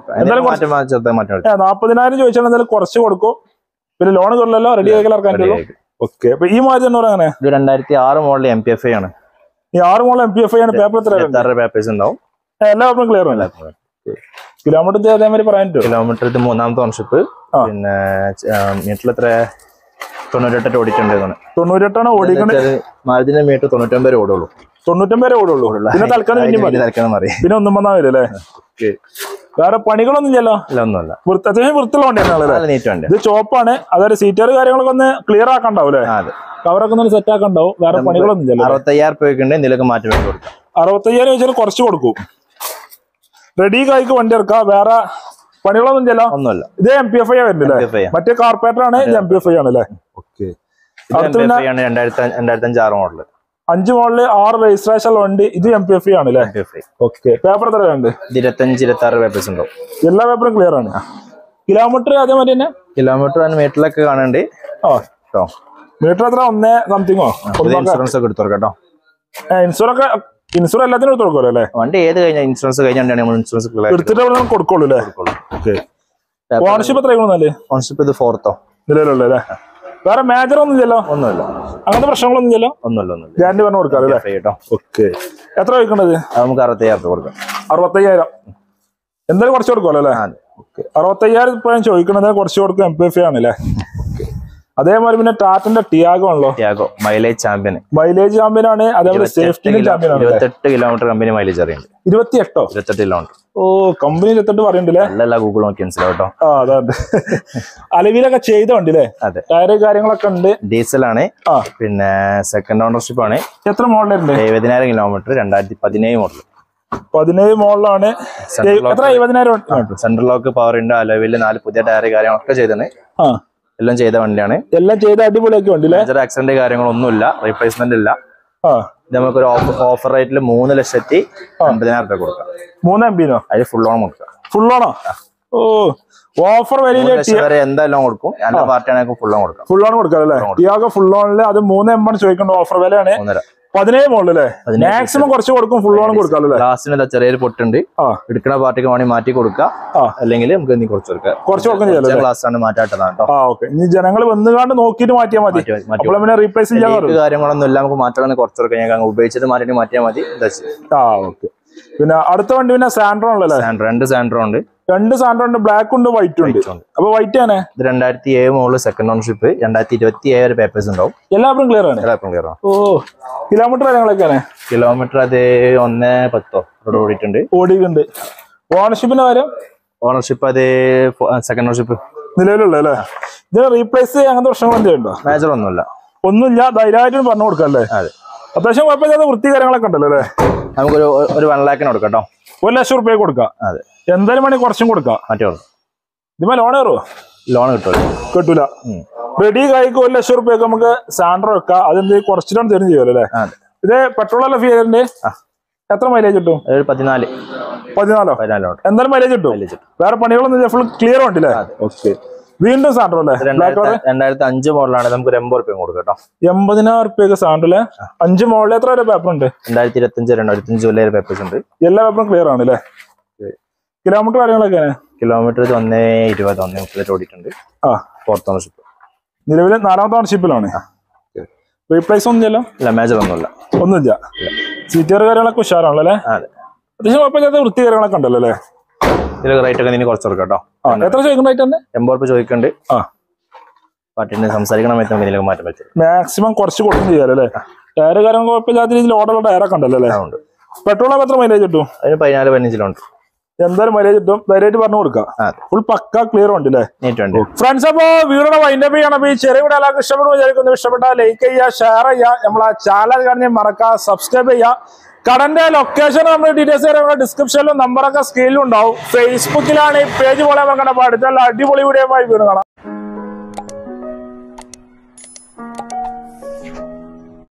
രൂപ. നാപ്പതിനായിരം ചോദിച്ചാൽ എന്തായാലും കുറച്ച് കൊടുക്കും. പിന്നെ ലോൺ കുറഞ്ഞല്ലോ. റെഡി ആയിക്കാൻ. ഓക്കെ. അപ്പൊ ഈ മാറ്റി തന്നെ അങ്ങനെ രണ്ടായിരത്തി ആറ് model M P F I ആണ്. ഈ ആറ് model M P F I ആണ്. പേപ്പർ എത്ര പേപ്പേഴ്സ് ഉണ്ടാവും? എല്ലാ പേപ്പറും ക്ലിയർ അല്ല. കിലോമീറ്റർ അതേമാതിരി പറയാൻ പറ്റുമോ? കിലോമീറ്റർ ഇത് മൂന്നാമത്തെ ഓണർഷിപ്പ്. പിന്നെ മീറ്ററിൽ എത്ര തൊണ്ണൂറ്റെട്ട് ഓടിച്ചിട്ടുണ്ട്. തൊണ്ണൂറ്റെട്ടാണ് ഓടിക്കുന്നത്. മാരുതിന്റെ മീറ്റർ തൊണ്ണൂറ്റൊമ്പത് വരെ ഓടുള്ളൂ. തൊണ്ണൂറ്റൊമ്പത് ഓടുള്ളൂ. പിന്നെ തൽക്കാലം പിന്നെ ഒന്നും വന്നാൽ വരും അല്ലേ? വേറെ പണികളൊന്നും ഇല്ലല്ലോ? ഒന്നുമല്ല. അത്യാവശ്യം വൃത്തിയുള്ള വണ്ടിയാണ്. ഇത് ചോപ്പാണ്. അതായത് സീറ്റർ കാര്യങ്ങളൊക്കെ ഒന്ന് ക്ലിയർ ആക്കണ്ടാവും അല്ലേ? കവറൊക്കെ ഒന്ന് സെറ്റ് ആക്കണ്ടാവും. വേറെ പണികളൊന്നും ഇല്ലല്ലോ? അറുപത്തയ്യായിരം രൂപയ്ക്ക് എന്തെങ്കിലും മാറ്റം വേണ്ടി കൊടുക്കാം. അറുപത്തയ്യായിരം വെച്ചാൽ കുറച്ച് കൊടുക്കും. റെഡി കായ്ക്ക് വണ്ടി ഇറക്കാം. വേറെ പണികളൊന്നും ഇല്ലല്ലോ? ഒന്നുമല്ല. ഇത് എം പി എഫ് ഐ വരുന്നില്ലേ? മറ്റേ കാർപ്പറേറ്റർ ആണ്. എം പി എഫ് ഐ ആണല്ലേ? ഓക്കെ. രണ്ടായിരത്തി അഞ്ച് ആറ് മോഡല്. അഞ്ച് മോഡല് ആറ് രജിസ്ട്രേഷൻ വണ്ടി. ഇത് എം പി എഫ് ഐ ആണല്ലേ? ഓക്കെ. പേപ്പർ എത്ര ഉണ്ട്? ഇരുപത്തഞ്ച് ഇരുപത്തി ആറ് പേപ്പേഴ്സ് ഉണ്ടാവും. എല്ലാ പേപ്പറും ക്ലിയർ ആണ്. കിലോമീറ്റർ അതേമാതിരി തന്നെ? കിലോമീറ്റർ മീറ്ററിലൊക്കെ കാണണ്ട്. ആ കേട്ടോ. മീറ്റർ എത്ര? ഒന്നേ സംതിങ്ങോ? ഇൻഷുറൻസ് ഒക്കെ എടുത്തു കേട്ടോ. ഇൻഷുറൻസ് ഇൻഷുർ എല്ലാത്തിനും എടുത്ത് കൊടുക്കുമല്ലോ അല്ലേ? വണ്ടി ഏത് കഴിഞ്ഞാൽ ഇൻഷുറൻസ് കഴിഞ്ഞാൽ ഇൻഷുറൻസ് എടുത്തിട്ട് കൊടുക്കുള്ളൂ അല്ലേ? ഓണർഷിപ്പ് എത്ര? ഓണർഷിപ്പ് ഇത് ഫോർത്തോ നിലവിലുള്ള അല്ലേ? വേറെ മേജർ ഒന്നും ഇല്ലല്ലോ? ഒന്നുമില്ല. അങ്ങനത്തെ പ്രശ്നങ്ങളൊന്നും ഇല്ലല്ലോ? ഒന്നുമില്ല. ഒന്നുമില്ല. ഗ്യാരണ്ടി പറഞ്ഞു കൊടുക്കാം അല്ലേ? കേട്ടോ. ഓക്കെ. എത്ര ചോദിക്കണത്? നമുക്ക് അറുപത്തയ്യായിരം രൂപ കൊടുക്കാം. അറുപത്തയ്യായിരം എന്തായാലും കുറച്ച് കൊടുക്കുമല്ലോ അല്ലേ? അറുപത്തയ്യായിരം ഇപ്പോഴും ചോദിക്കണത് കുറച്ച് കൊടുക്കും. എം പി എഫ് ആണല്ലേ? അതേമാതിരി പിന്നെ ടാറ്റന്റെ ടിയാഗോ ആണല്ലോ. Tiago mileage champion. Mileage champion ആണ്. അതേപോലെ സേഫ്റ്റി ചാമ്പ്യൻ ആണ്. ഇരുപത്തെട്ട് കിലോമീറ്റർ കമ്പനി മൈലേജ് അറിയുന്നുണ്ട്. ഇരുപത്തിയെട്ടോ? ഇരുപത്തെട്ട് കിലോമീറ്റർ. ഓ, കമ്പനി ഇരുപത്തെട്ട് പറയണ്ടല്ലേ? അല്ല, ഗൂഗിൾ നോക്കി മനസ്സിലാവട്ടോ. ആ, അതെ. അലവിലൊക്കെ ചെയ്ത വണ്ടി അല്ലേ? അതെ. ടയറ് കാര്യങ്ങളൊക്കെ ഉണ്ട്. ഡീസൽ ആണ്. പിന്നെ സെക്കൻഡ് ഓണർഷിപ്പ് ആണ്. എത്ര മോഡലുണ്ട്? എഴുപതിനായിരം കിലോമീറ്റർ. രണ്ടായിരത്തി പതിനേഴ് മോഡൽ. പതിനേഴ് മോഡലാണ്. എത്ര? എഴുപതിനായിരം. സെൻട്രൽ ലോക്ക്, പവർ ഉണ്ട്, അലവില് നാല് പുതിയ ടയറ് കാര്യങ്ങളൊക്കെ ചെയ്തത്. എല്ലാം ചെയ്ത വണ്ടിയാണ്. എല്ലാം ചെയ്ത അടിപൊളിയൊക്കെ വണ്ടിയില്ലേ? ആക്സിഡന്റ് കാര്യങ്ങളൊന്നുമില്ല. റീപ്ലേസ്മെന്റ് ഇല്ല. നമുക്കൊരു ഓഫർ റേറ്റിൽ മൂന്ന് ലക്ഷത്തി അമ്പതിനായിരം രൂപ കൊടുക്കാം. മൂന്ന് എം പിന്നോ? അതിൽ ഫുൾ ഓൺ കൊടുക്കാം. ഫുൾ ഓണോ? ഓ, ഓഫർ വരെ എന്തായാലും കൊടുക്കും. എല്ലാ പാർട്ടിയാണെങ്കിൽ ഫുൾ ഓൺ കൊടുക്കാം. ഫുൾ ഓൺ കൊടുക്കാം അല്ലേ? ടിയാഗോ ഫുൾ ഓണില് അത് മൂന്ന് എം ആണ് ചോദിക്കേണ്ട. ഓഫർ വിലയാണ് പതിനേഴ് മോഡലല്ലേ? മാക്സിമം കുറച്ച് കൊടുക്കും. ഫുൾ ഓൺ കൊടുക്കാം. ലാസ്റ്റിന് ചെറിയൊരു പൊട്ടുണ്ട്. എടുക്കുന്ന പാർട്ടിക്ക് വേണമെങ്കിൽ മാറ്റി കൊടുക്കാം. അല്ലെങ്കിൽ നമുക്ക് ഇനി കുറച്ച് കൊടുക്കാം. കുറച്ച് കൊടുക്കാൻ ഗ്ലാസ് ആണ് മാറ്റാട്ടതാണ് കേട്ടോ. ഇനി ജനങ്ങൾ വന്നുകാണ്ട് നോക്കിയിട്ട് മാറ്റിയാൽ മതി. പിന്നെ റീപ്ലേസ് ചെയ്യാൻ കാര്യങ്ങളൊന്നും ഇല്ല. നമുക്ക് മാറ്റാൻ കുറച്ച് കൊടുക്കാം. ഞാൻ ഉപയോഗിച്ചിട്ട് മാറ്റിട്ട് മാറ്റിയാൽ മതി. ആ, ഓക്കെ. പിന്നെ അടുത്ത വണ്ടി പിന്നെ സാൻഡ്രോ ഉണ്ടല്ലേ? രണ്ട് സാൻഡ്രോ ഉണ്ട്. രണ്ട് സാൻഡ്രോ ഉണ്ട്. ബ്ലാക്ക് ഉണ്ട്, വൈറ്റ് ഉണ്ട്. അപ്പൊ വൈറ്റ് ആണ്. ഇത് രണ്ടായിരത്തി ഏഴ് മോഡൽ സെക്കൻഡ് ഓണർഷിപ്പ്. രണ്ടായിരത്തി ഇരുപത്തി ഏഴ് പേപ്പേഴ്സ് ഉണ്ടാവും. എല്ലാവരും ക്ലിയർ ആണ്. എല്ലാവരും ക്ലിയർ ആണ്. ഓ, കിലോമീറ്റർ കാര്യങ്ങളൊക്കെയാണ്? കിലോമീറ്റർ അത് ഒന്നേ പത്തോ ഓടിയിട്ടുണ്ട്. ഓടിയിട്ടുണ്ട്. ഓണർഷിപ്പിന്റെ കാര്യം? ഓണർഷിപ്പ് അത് സെക്കൻഡ് ഓണർഷിപ്പ് നിലവിലുള്ള അല്ലേ? ഇത് റീപ്ലേസ് അങ്ങനത്തെ പ്രശ്നങ്ങൾ എന്തെയുണ്ടോ? മേജർ ഒന്നുമില്ല. ഒന്നുമില്ല. ധൈര്യമായിട്ട് പറഞ്ഞു കൊടുക്കാം അല്ലേ? അത്യാവശ്യം കുഴപ്പമില്ലാത്ത വൃത്തി കാര്യങ്ങളൊക്കെ ഉണ്ടല്ലോ അല്ലേ? നമുക്കൊരു ഒരു വൺ ലാഖിന് കൊടുക്കാം കേട്ടോ. ഒരു ലക്ഷം റുപ്യ കൊടുക്കാം. അതെ. എന്തായാലും വേണമെങ്കിൽ കുറച്ചും കൊടുക്കാം. മറ്റേ ഇതിമേ ലോൺ കയറുമോ? ലോൺ കിട്ടൂല. കിട്ടൂല. റെഡി കായ്ക്ക് ഒരു ലക്ഷം റുപ്യക്ക് നമുക്ക് സാൻഡ്രോ വെക്കാം. അതെന്ത് കുറച്ചിട്ടാണ് തരും ചെയ്യുമല്ലോ അല്ലേ? ഇത് പെട്രോൾ അല്ല ഫിയറിന്റെ? എത്ര മൈലേജ് കിട്ടും? പതിനാല്. പതിനാലോ? പതിനാലോ എന്തായാലും മൈലേജ് കിട്ടും. വേറെ പണികളൊന്നും ഫുൾ ക്ലിയർ ഉണ്ടല്ലേ? ഓക്കെ. വീണ്ടും സാൻഡ്രോ അല്ലേ? രണ്ടായിരത്തി അഞ്ച് മോഡലാണ്. നമുക്ക് ഒരു എൺപത് റുപ്യ കൊടുക്കാം കേട്ടോ. എൺപതിനായിരം റുപ്യക്ക് സാൻഡ്രോ. അഞ്ച് മോഡൽ എത്ര വരെ പേപ്പർ ഉണ്ട്? രണ്ടായിരത്തി ഇരുപത്തി അഞ്ച് രണ്ടായിരത്തി അഞ്ച് വരെ പേപ്പേഴ്സ് ഉണ്ട്. എല്ലാ പേപ്പറും ക്ലിയർ ആണ് അല്ലേ? കിലോമീറ്റർ കാര്യങ്ങളൊക്കെ കിലോമീറ്റർ ഒന്നേ ഇരുപത് ഒന്നേ മുപ്പത് ഓടിയിട്ടുണ്ട്. ആ ഫോർത്ത് ഓണർഷിപ്പ്. നിലവിൽ നാലാമത്തെ ഓണർഷിപ്പിലാണ്. റീപ്ലേസ് ഒന്നും ഇല്ലല്ലോ? ഇല്ല, മേജർ ഒന്നുമില്ല. ഒന്നുമില്ല. സീറ്റർ കാര്യങ്ങളൊക്കെ ഉഷാറാണല്ലോ അല്ലേ? അത്യാവശ്യം കുഴപ്പമില്ലാത്ത വൃത്തി കാര്യങ്ങളൊക്കെ ഉണ്ടല്ലോ അല്ലേ? ഇതിലൊക്കെ റേറ്റ് ഒക്കെ നിന്നെ കുറച്ച് കൊടുക്കാം കേട്ടോ. എത്ര ചോദിക്കുന്ന റേറ്റ് തന്നെ? എൺപത് രൂപ ചോദിക്കുന്നുണ്ട്. ആ പാട്ടിന് സംസാരിക്കണം ഇതിലൊക്കെ മാറ്റം പറ്റും. മാക്സിമം കുറച്ച് കൊടുക്കും ചെയ്യാലോ അല്ലേ? ടയർ കാര്യങ്ങൾ കുഴപ്പമില്ലാത്ത രീതിയിൽ ഓർഡറുള്ള ടയറൊക്കെ ഉണ്ടല്ലോ അല്ലേ? പെട്രോളൊക്കെ എത്ര മൈലേജ് കിട്ടും? അതിന് പതിനാല് പതിനഞ്ചിലുണ്ട്. എന്തായാലും മൈലേജ് കിട്ടും. ധൈര്യമായിട്ട് പറഞ്ഞു കൊടുക്കാം. ഫുൾ പക്ക ക്ലിയർ ഉണ്ട് അല്ലേ? ഫ്രണ്ട്സ്, അപ്പൊ വീഡിയോ വൈൻഡപ്പ് ചെയ്യണം. അപ്പൊ ഈ ചെറിയ വീഡിയോ എല്ലാവർക്കും ഇഷ്ടപ്പെടും വിചാരിക്കുന്നു. ഇഷ്ടപ്പെട്ടാൽ ലൈക്ക് ചെയ്യുക, ഷെയർ ചെയ്യുക, നമ്മളെ ചാനൽ കാണി മറക്കുക, സബ്സ്ക്രൈബ് ചെയ്യുക. കടന്റെ ലൊക്കേഷൻ നമ്മുടെ ഡീറ്റെയിൽസ് നമ്മുടെ ഡിസ്ക്രിപ്ഷനിലും നമ്പറൊക്കെ സ്ക്രീനിലും ഉണ്ടാവും. ഫേസ്ബുക്കിലാണ് ഈ പേജ് പോലെ നോക്കണം. അപ്പൊ അടുത്തുള്ള അടിപൊളി വീഡിയോ ആയി വീണ്ടും കാണാം.